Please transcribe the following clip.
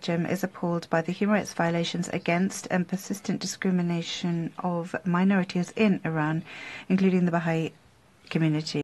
Belgium is appalled by the human rights violations against and persistent discrimination of minorities in Iran, including the Baha'i community.